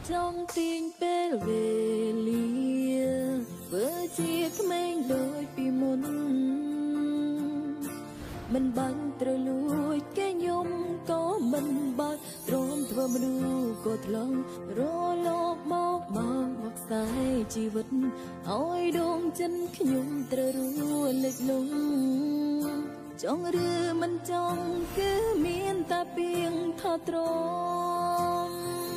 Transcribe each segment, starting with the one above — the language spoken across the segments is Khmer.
trong tình bê về lia với chia mấy đôi bị muốn mình bắn trở lùi cái nhung có mình bay trốn thưa mình đu cột lòng rô lô móc mong hoặc sai chỉ vật ôi đôi chân khi nhung trở lùi lịch lung trong rư mình trong cứ miên ta biếng thọ trốn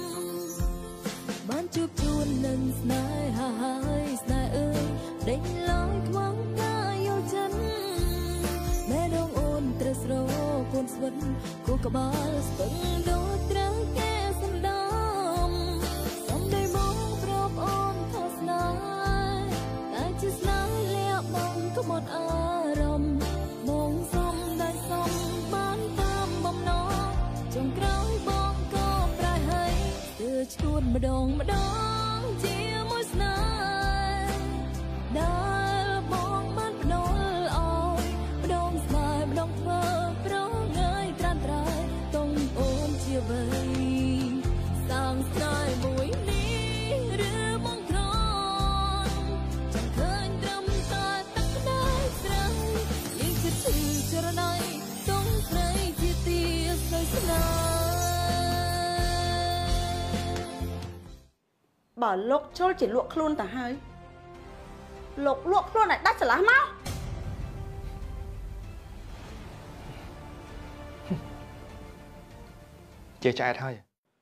ban chụp chuồn lần snai hai snai ơi đánh lối thoáng ca yêu chân mẹ đông ôn tres ro con xuân cô cả ba xuân đôi trắng kẻ xuân đom sông đầy bóng rộp ôn thọ snai tại chỉ snai lẹ bóng có một rồng mong sông đại sông bán tam bông nó trong cõi bóng có prai hay từ chuồn mà đong chia môi snai đã bóng bán nỗi oi đong snai đong thơ pro ngay tràn trai tông ôm chia vây sang snai buổi ní đưa bóng tròn chẳng khơi đâm ta tắc đáy trái nhưng chết chữ cho này tông snai chia tia say snai bỏ lục cho chỉ luộc luôn ta hơi luộc luôn này đắt lá máu chia trai thôi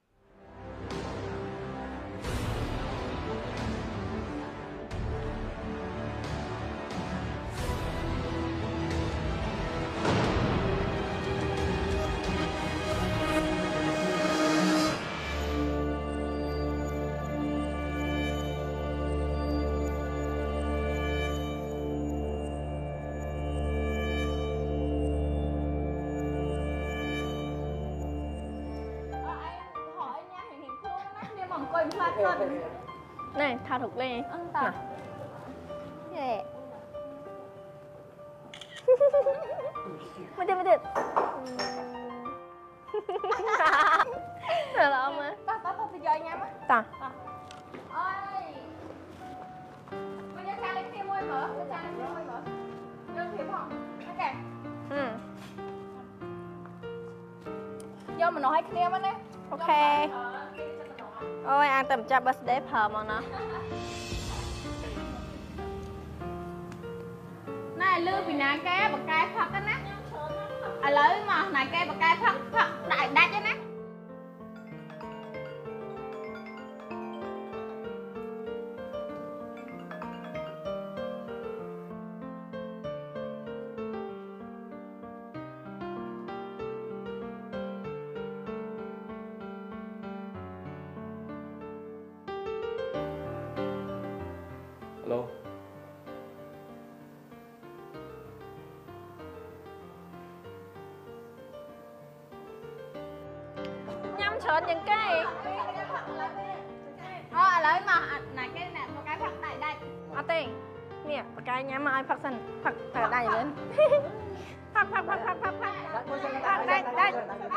này tha thuộc lên nèไม่ได้được rồi ông á ta thì giờ nhắm á ta ơi bây giờ sang đến kia môi mở đơn thiệp không ok do mình nói hay kia mất đấy ok ôi ăn tầm cha birthday phở mà nó này lưu vì nãy cái bậc cái thật đó nè lấy mà này cái bậc cái thật đại cho nè Alo. nhâm chọn những cái lấy mà này cái nè một cái phật đại đây tiền nè một cái nhắm ai phật sân phật ở đây lên phật đây đây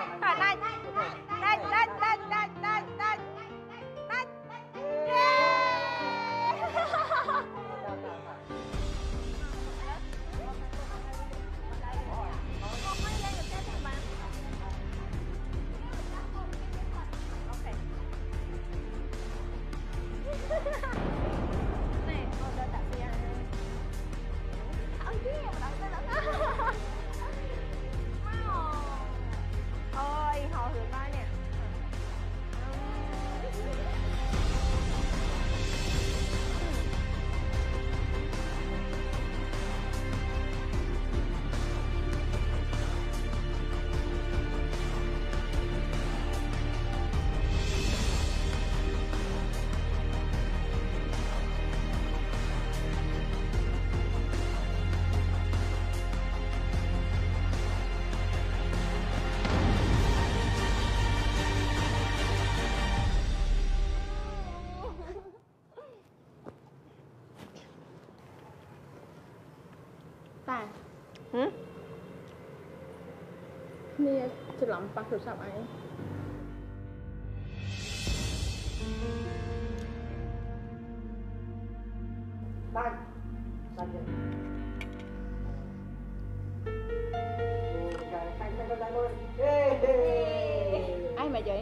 ôi họ hưởng vai nè taนี่จะหลังปักโทรศัพท์ไอ้ vậy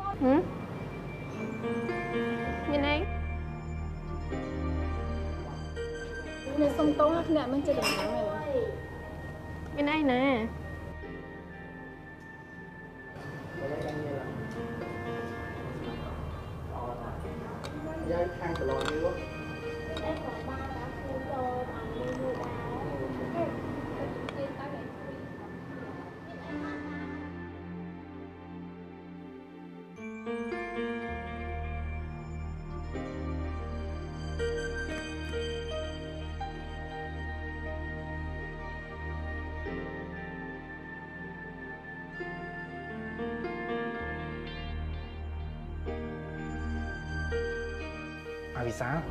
nhìn anh nè xong tố hát nè mình chơi đầm thắng này bên đây nè À vì sao?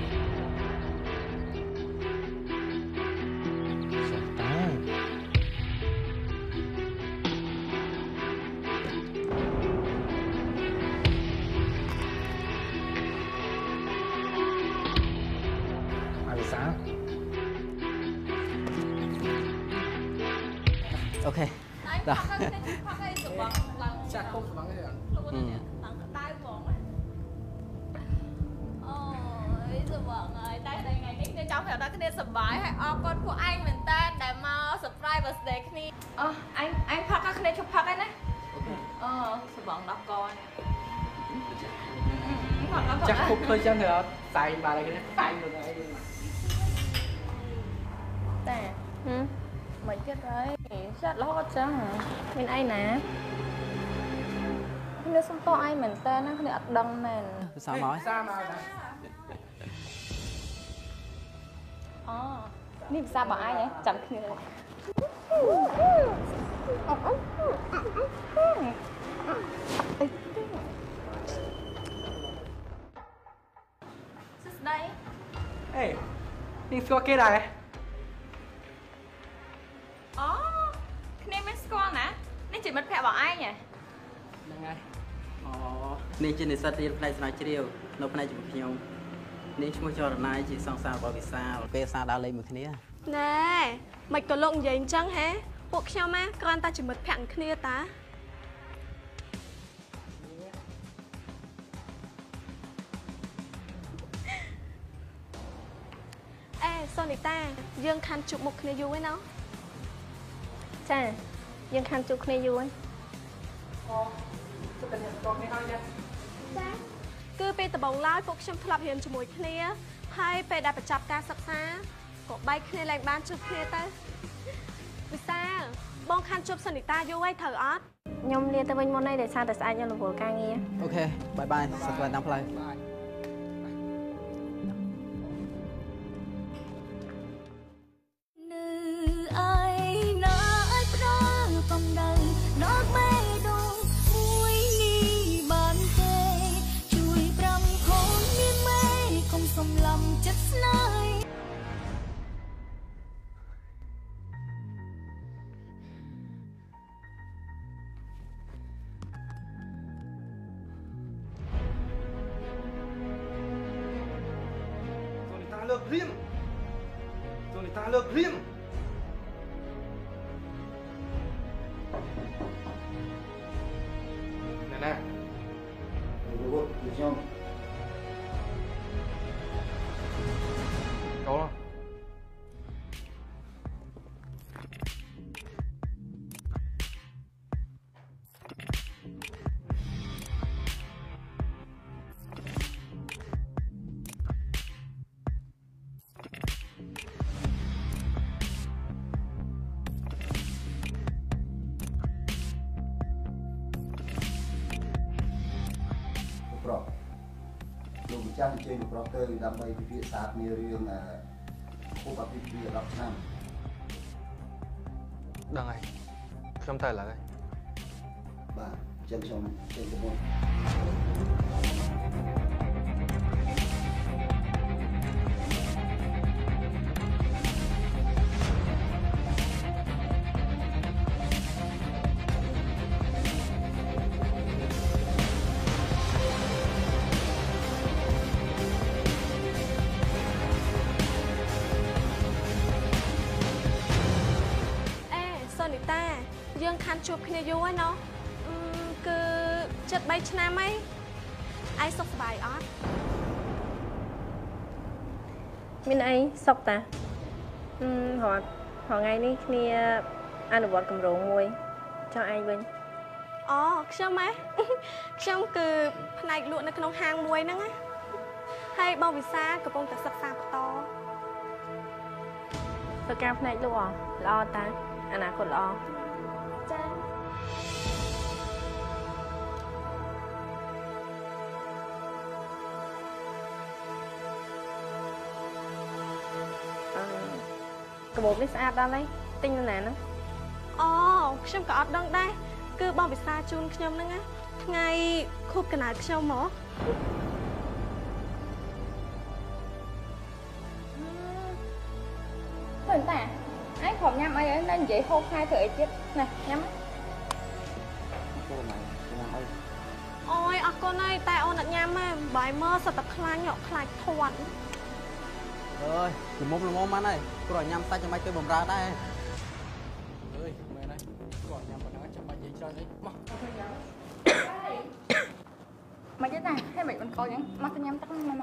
À vì sao? Ok. Rồi. Chắc không vắng thế à? Cháu phải nói cái này sầm bái hay con của anh mình ta để mà surprise birthday cái này anh phát cái này chụp phát cái này sầm bóng đọc con Chắc không khơi chân rồi xài bà này cái này xài rồi này nè mấy cái đấy rất lo chứ bên ai nè nó xong to ai mình ta nó cái đằng mình sao nói Sao mà? นี่ซาบะไงจำคือสุดได้ Ê, nhưng có cái này อ๋อគ្នាមិនស្គាល់ណានេះជាមិត្តភក្តិរបស់ឯងហ៎ហ្នឹងហើយនេះជានិស្សិតរៀនផ្នែកស្រាវជ្រាវនៅផ្នែកជំនាញខ្ញុំនេះឈ្មោះចរណាយជាសង្សាររបស់វិសាលពេលសារដើរលេងមួយគ្នាណែមិនក៏លោកនិយាយអញ្ចឹងហ៎ពួកខ្ញុំណាគ្រាន់តែជាមិត្តភក្តិគ្នាតាអេសូនីតាយើងខាន់ជួបមុខគ្នាយូរហើយណោះចាយើងខាន់ជួបគ្នាយូរហើយចាគឺពេលដំបូងឡើយពួកខ្ញុំធ្លាប់រៀនជាមួយគ្នាហើយពេលដែលបញ្ចប់ការសិក្សាក៏បែកគ្នាឡើងបានជួបគ្នាទៅវិសាលបងខាន់ជួបសូនីតាយូរហើយត្រូវអត់ខ្ញុំលាទៅវិញមុននេះដោយសារតែស្អែកខ្ញុំរវល់ការងារអូខេបាយបាយសុខសប្បាយតាមផ្លូវเลิกเรียนโซนิต้าเลิกเรียนnè nè được không có không លោកម្ចាស់អញ្ជើញលោកប្រុសទៅដើម្បីពិភាក្សាគ្នារឿងគូបអាពាហ៍ពិពាហ៍10ឆ្នាំដឹងហើយខ្ញុំទៅឥឡូវហើយបាទអញ្ចឹងខ្ញុំចេញទៅមុនយើងខាន់ជួបគ្នាយូរហើយណោះគឺចិត្ត3ឆ្នាំអីឯងសុខសប្បាយអត់មានអីសុខតារាល់ថ្ងៃនេះគ្នាអនុវត្តគម្រោងមួយចង់ឯងវិញអូខ្ញុំហ៎ខ្ញុំគឺផ្នែកលក់នៅក្នុងហាងមួយហ្នឹងណាហើយបងវិសាកំពុងតែសិក្សាបន្តធ្វើការផ្នែកលក់ល្អតាអនាគតល្អចាកាបូបនេះស្អាតដល់ហើយទិញនៅណាហ្នឹងអូខ្ញុំក៏អត់ដឹងដែរគឺបងវិសាជូនខ្ញុំហ្នឹងណាថ្ងៃខួបកំណើតខ្ញុំហ្មងឃើញតាឯងខ្ញុំញ៉ាំអីនៅនិយាយហូបខែធ្វើអីទៀតណាញ៉ាំអូនញ៉ាំអីអូយអរគុណហើយតែអូនអត់ញ៉ាំទេបាយមើលសិតតែខ្លាញ់ខ្លាចធាត់អើយល្មមបានហើយព្រោះញ៉ាំសាច់ចាំបាច់ទៅបំរើដែរអើយមែនហើយគាត់ញ៉ាំប៉ុណ្ណឹងចាំបាច់និយាយច្រើនទេមកមកទៀតណាហេមិនកោយ៉ាងមកទៅញ៉ាំទឹកមក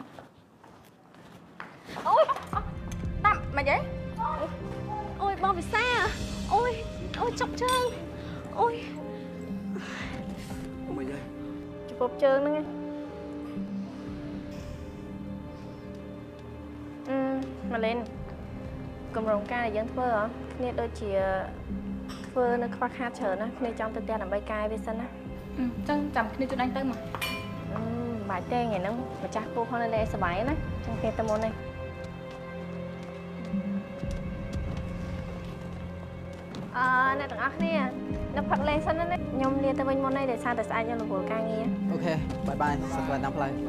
អូយតាមមកយីអូយបងវិសាអូយចុកជើងអូយមកយីជពប់ជើងហ្នឹងម៉ាឡេនកម្រងការដែលយើងធ្វើគ្នាដូចជាធ្វើនៅខ្វះខាតច្រើនណាគ្នាចង់ទៅផ្ទះដើម្បីកាយវាសិនណាចឹងចាំគ្នាជួយអញទៅមកបាយទេថ្ងៃហ្នឹងម្ចាស់ពូគាត់នៅលេសុបាយណាចឹងគេទៅមុននេះអ្នកទាំងអស់គ្នានៅផឹកលេងសិនណាខ្ញុំលាទៅវិញមុននេះដោយសារតែស្អែកខ្ញុំរវល់ការងារអូខេបាយសុខសប្បាយតាមផ្លូវ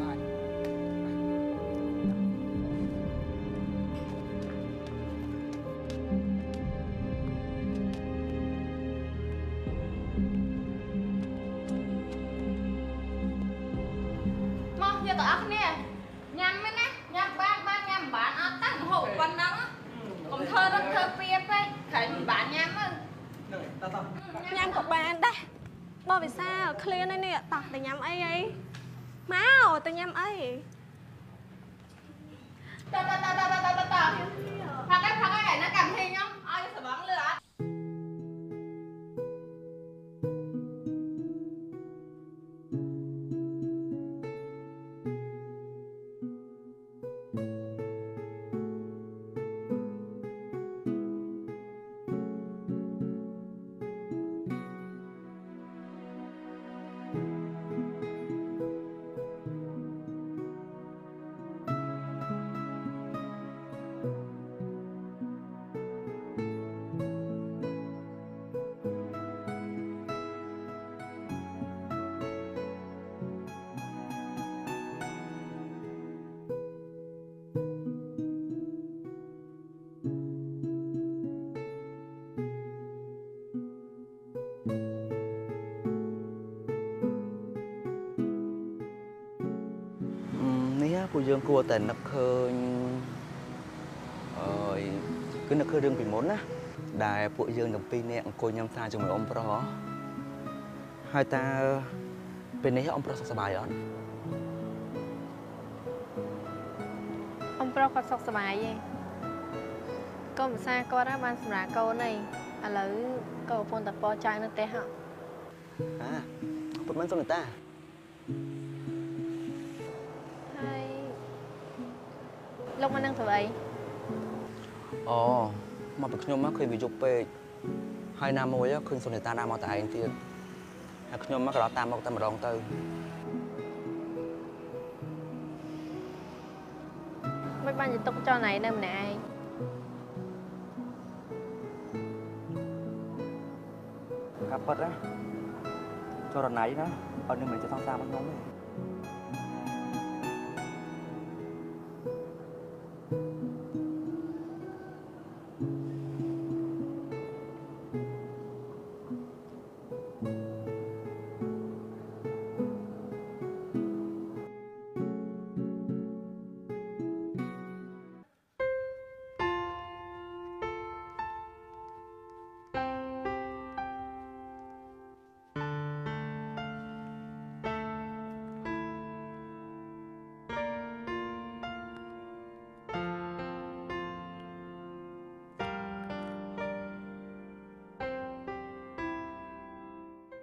ញ៉ាំក៏បានដែរបងវិសាឃ្លានហើយនេះតោះទៅញ៉ាំអីមកទៅញ៉ាំអីតើផឹកឯណាកម្មវិធីខ្ញុំឲ្យសបងលឺអត់ពួកយើងគួរតែនឹកឃើញគឺនឹកឃើញរឿងពីមុនណាដែលពួកយើងទាំងពីរនាក់អង្គុយញ៉ាំសាជាមួយអ៊ំប្រុសហើយតើពេលនេះអ៊ំប្រុសសុខសប្បាយអត់អ៊ំប្រុសគាត់សុខសប្បាយទេកូនភាសាគាត់បានសម្រាប់កូនហើយឥឡូវកូនកំពុងតែពណ៌ចៅនៅផ្ទះហ៎ពុតមិនសុនតាលោកមកនឹងធ្វើអីអូមកពីខ្ញុំមកឃើញវាយប់ពេកហើយណាមួយឃើញសុនីតាណាមកតែឯងទៀតហើយខ្ញុំមកក៏ដល់តាមមកតែម្ដងទៅមិនបានទៅទុកចោលណៃនៅម្នាក់ឯងកាប់ប៉ិតណាចរណៃណាអត់នឹងមិនចេះសងសាមកខ្ញុំទេ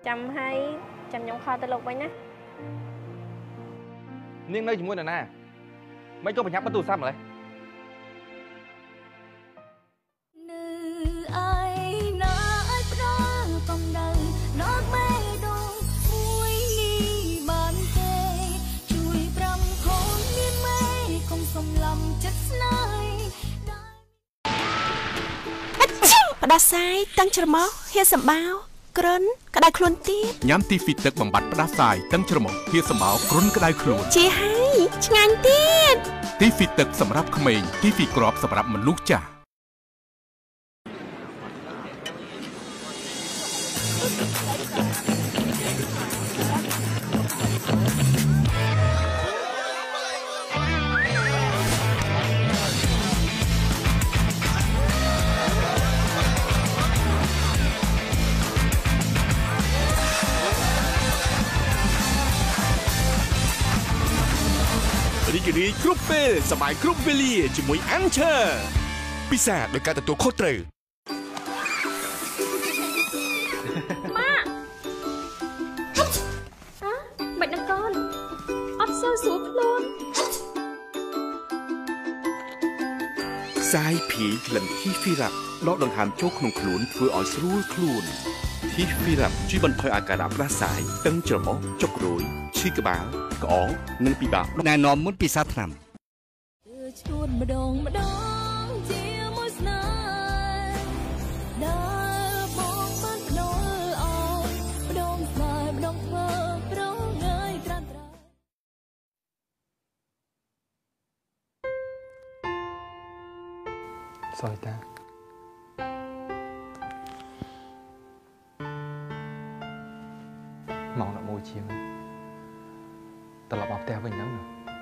จำให้จำยงคอตลกไว้นะนิ่งเลยជាមួយណាមិនក៏ប្រញាប់បន្ទូរស័ព្ទម្លេះនៅឯណាអាចផ្ដល់កំដៅដល់បេះដូងមួយនេះបានទេជួយប្រាំខំមានមេកុំសំឡំចិត្តស្នេហ៍ផ្ដាសាយតាំងច្រមុះហៀសម្បោក្រិនក្តៅខ្លួនទៀតញ៉ាំទីហ្វីទឹកបំបត្តិផ្ដាសាយតាំងច្រមុះហៀសម្បោក្រិនក្តៅខ្លួនជាហើយឆ្ងាញ់ទៀតទីហ្វីទឹកសម្រាប់ក្មេងទីហ្វីក្របសម្រាប់មនុស្សចាស់រីករាយគ្រប់ពេលសប្បាយគ្រប់វេលាជាមួយ Anchor ពិសាដោយការទទួលខុសត្រូវម៉ាក់មិនដឹងកូនអត់សូវស្រួលខ្លួនសាយភីក្លិនធីហ្វីរ៉ាប់ដកដង្ហើមចូលក្នុងខ្លួនធ្វើឲ្យស្រួលខ្លួនធីហ្វីរ៉ាប់ជួយបន្ថយអាការៈផ្ដាសាយតឹងច្រមុះចុករយឈឺក្បាលក្អកនិងពិបាកណែនាំមុនពិសាថ្នាំឈ្នួតម្ដងជាមួយស្នេហ៍ដែលបងបានផ្ដល់អោយម្ដងស្នេហ៍ម្ដងធ្វើប្រងាយត្រាំត្រែសយតាម៉ោង11ជាងត្រឡប់មកផ្ទះវិញហ្នឹង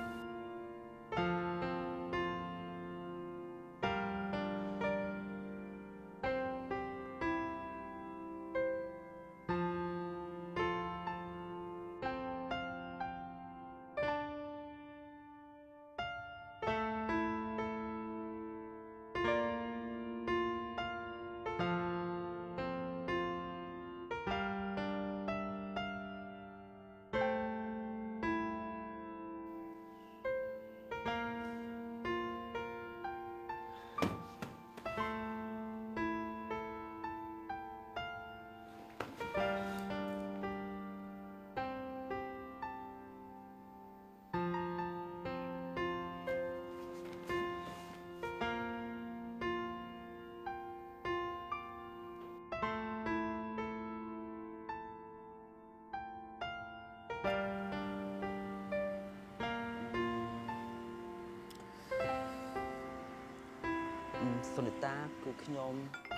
សុនីតាគឺខ្ញុំ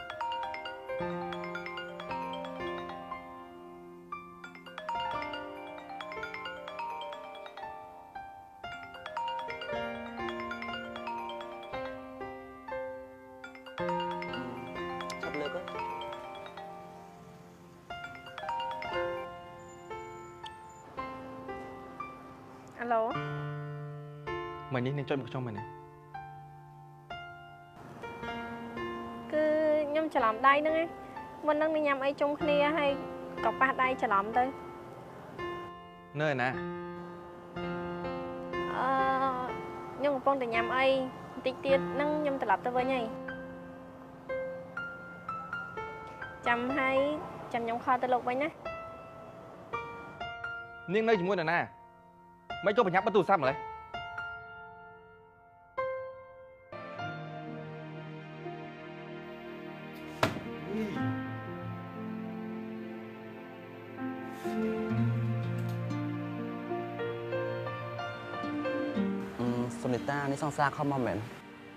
ចាប់លើកអាឡូមិញនេះនឹងចុចមកខ្ញុំមែនទេខ្ញុំច្រឡំដៃហ្នឹងឯងមុនហ្នឹងញ៉ាំអីជុំគ្នាហើយក៏ប៉ះដៃច្រឡំទៅនៅណាខ្ញុំកំពុងតែញ៉ាំអីបន្តិចទៀតហ្នឹងខ្ញុំត្រឡប់ទៅវិញហើយចាំឲ្យចាំខ្ញុំខលទៅលោកវិញណានាងនៅជាមួយណាមិនក៏ប្រញាប់បន្ទូរស័ព្ទម្លេះសុនីតានេះសង្សារខំមកមែន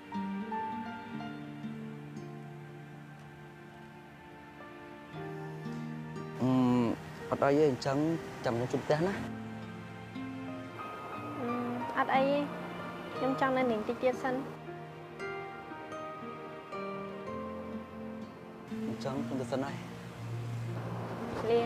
អត់អីទេអញ្ចឹងចាំខ្ញុំជុំផ្ទះណាអត់អីខ្ញុំចង់នៅនាងតិចទៀតសិនអញ្ចឹងខ្ញុំទៅសិនហើយលា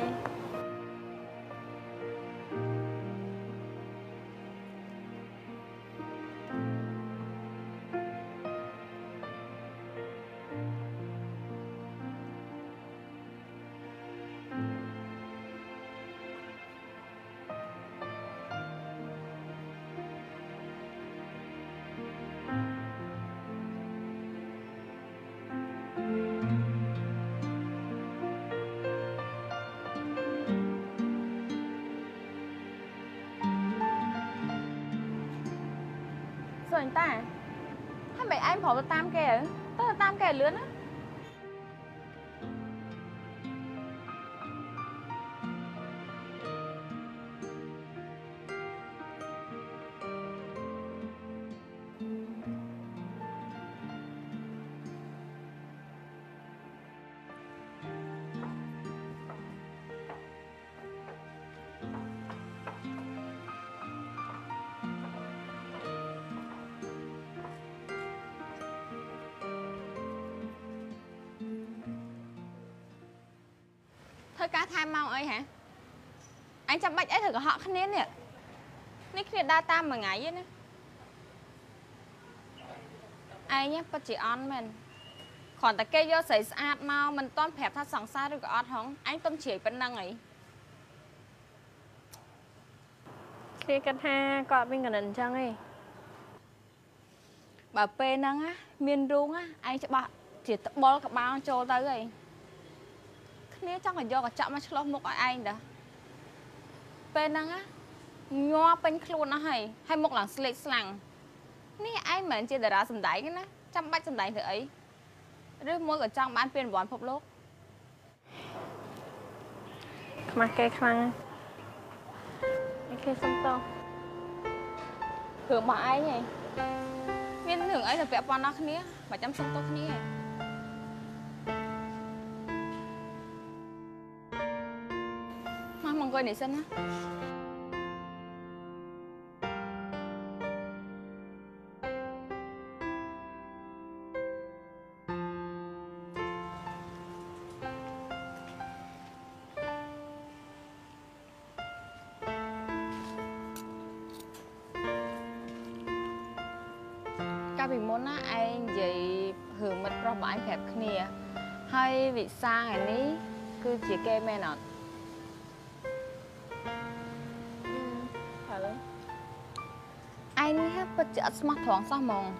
anh ta hay mày anh phỏ tam kẻ tao là tam kẻ lớn á thôi cá tham mau ấy hả anh chăm bách ấy thử của họ khăn nến nè nít kia đa tam mà ngại vậy nè ai nhé bắt chị on mình còn ta kê vô sấy sạch mau mình toan phẹp thắt sòng xa rồi có ọt không anh tôm chỉ bên năng ấy kia cắt ha cọt bên gần chăng ấy bà p năng á miên rung á anh sẽ bạn chỉ bó các bao trôi tới rồi này chắc là do cả chậm mà chlo một anh đó bên năng á nho bên khuôn nó hay một lần slick slang ní anh mình chỉ để ra sầm đáy cái nè chăm bách sầm đáy thử ấy rồi mua ở trong bán tiền bón phục lốt mà cây khăn cây sông to hưởng mà ai nhỉ viên hưởng ấy là vẽ con nó khné mà chăm sông to khné mong coi để xem á các vị muốn á anh vậy hưởng mật pro bảo anh phép khné hay vị sang ngày ní cứ chỉ kê mẹ nọ anh hết bất chợt smart thoáng sao mong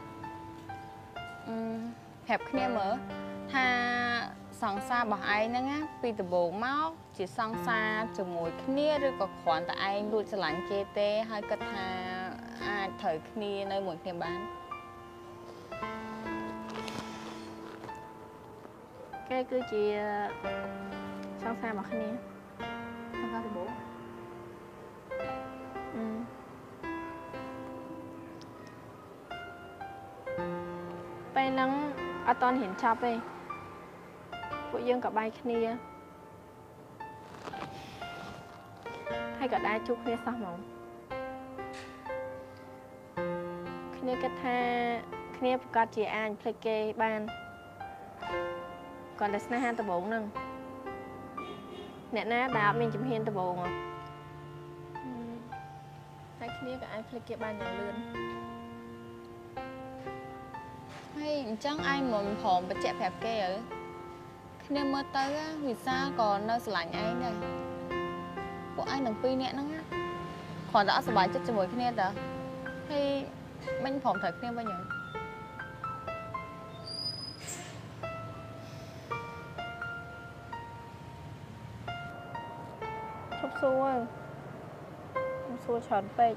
hẹp kia mở tha sòng xa bảo anh nữa á vì từ bộ máu chỉ sòng xa từ mùi kia rồi có khoản tại anh đuôi sẽ lạnh chê tê hay cất tha thời kia nơi mùi kia bán cái cứ chỉ sòng xa bảo kia sòng xa từ bộไปนั่งอะตอนเห็นชอบไปพวกยังกับใบคณีให้กับได้ชุกเนี่ยสมองคณีกระทาคณีประกาศจีอันเพลเกบ้านก่อนแต่สนาฮันตะโบงนึงเนี่ยนะดาบมีจำเฮียนตะโบงให้คณีกับอันเพลเกบ้านอย่างเลื่อนhay chẳng ai mà hồn bị chẹp hẹp kia ở khi nào mơ tới á vì sao còn nơi lạnh anh này của anh đừng pi nè nó á còn đã sờ bài chết cho mỗi khi nè đó hay bên phòng thật khi bao nhiêu chụp xua tròn pe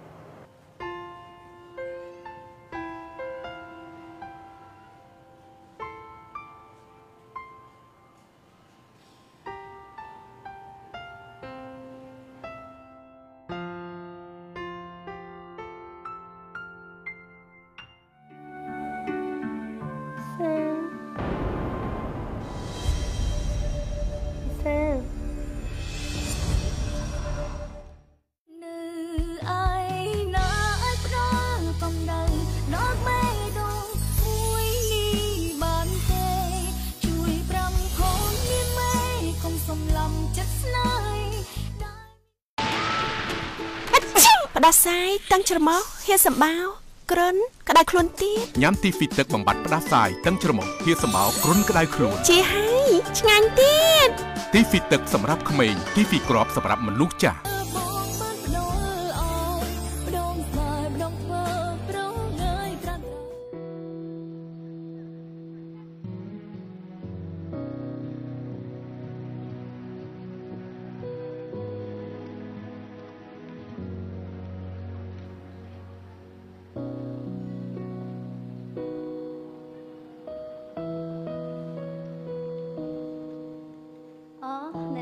đa sai tăng chở máu hiện sầm bao cơn cái đai khuôn tiết nhám ti phiទឹកបំបត្តិផ្ដាសាយទាំងច្រមុះហៀសម្បោគ្រុនក្តៅខ្លួនជាហើយឆ្ងាញ់ទៀតទីហ្វីទឹកសម្រាប់ក្មេងទីហ្វីក្របសម្រាប់មនុស្សចាស់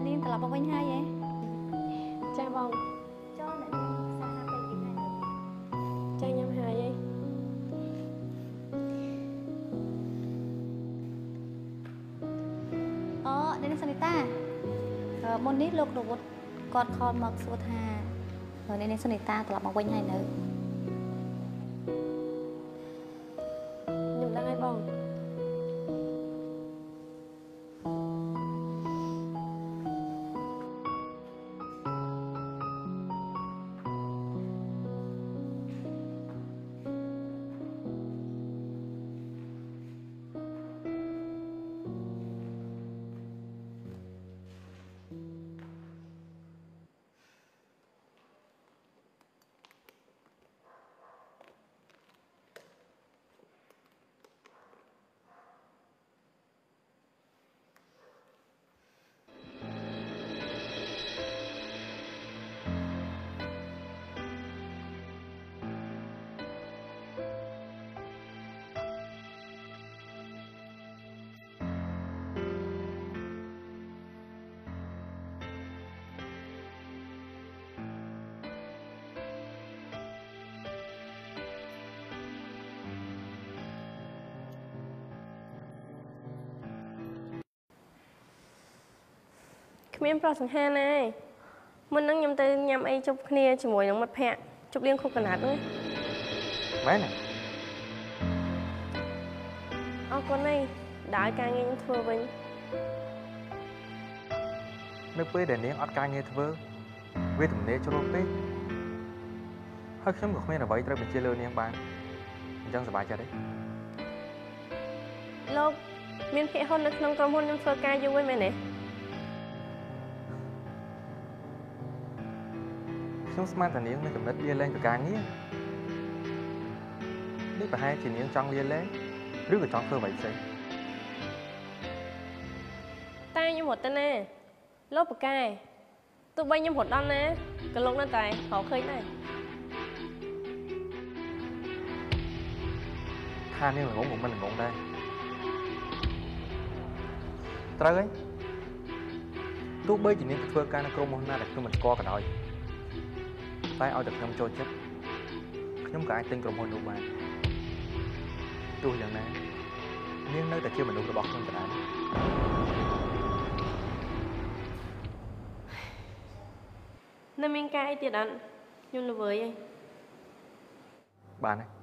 នាងត្រឡប់មកវិញហើយចាបងចូលអ្នកនាងសារពេលយីហើយចាញ៉ាំហើយអូអ្នកនាងសនីតាមុននេះលោករវត្តគាត់ខលមកសួរថាអ្នកនាងសនីតាត្រឡប់មកវិញហើយនៅខ្ញុំដឹងហើយបងគ្មានប្រុសសង្ហាណាមុនហ្នឹងខ្ញុំទៅញ៉ាំអីជប់គ្នាជាមួយនឹងមិត្តភ័ក្តិជប់លៀងខុកកណាត់ហ្នឹងមែនទេអរគុណហើយដើរការងារខ្ញុំធ្វើវិញនៅពេលដែលនាងអត់ការងារធ្វើវាទំនេរជ្រុលពេកហើយខ្ញុំក៏គ្មានអ្វីត្រូវបញ្ជាលើនាងបានអញ្ចឹងសប្បាយចិត្តទេលោកមានភាគហ៊ុននៅក្នុងក្រុមហ៊ុនខ្ញុំធ្វើការយូរហើយមែនទេខ្ញុំស្មានតែនាងមានកំណត់លាលែងពីការងារនេះប្រហែលជានាងចង់លាលែងឬក៏ចង់ធ្វើអ្វីផ្សេងតែខ្ញុំរត់ទៅណាលោកប៉ាកែទោះបីខ្ញុំរត់ដល់ណាក៏លោកនៅតែរកឃើញដែរថានាងល្ងងក៏មិនល្ងងដែរត្រូវហើយទោះបីជានាងទៅធ្វើការនៅក្រុមហ៊ុនណាដែលខ្ញុំមិនស្គាល់ក៏ដោយតែឲ្យតែខ្ញុំចូលចិត្តខ្ញុំក៏អាចទិញក្រុមហ៊ុននោះបានទោះយ៉ាងណានាងនៅតែជាមនុស្សរបស់ខ្ញុំដដែលនៅមានការអីទៀតអត់ខ្ញុំល្វើយហើយបានហើយ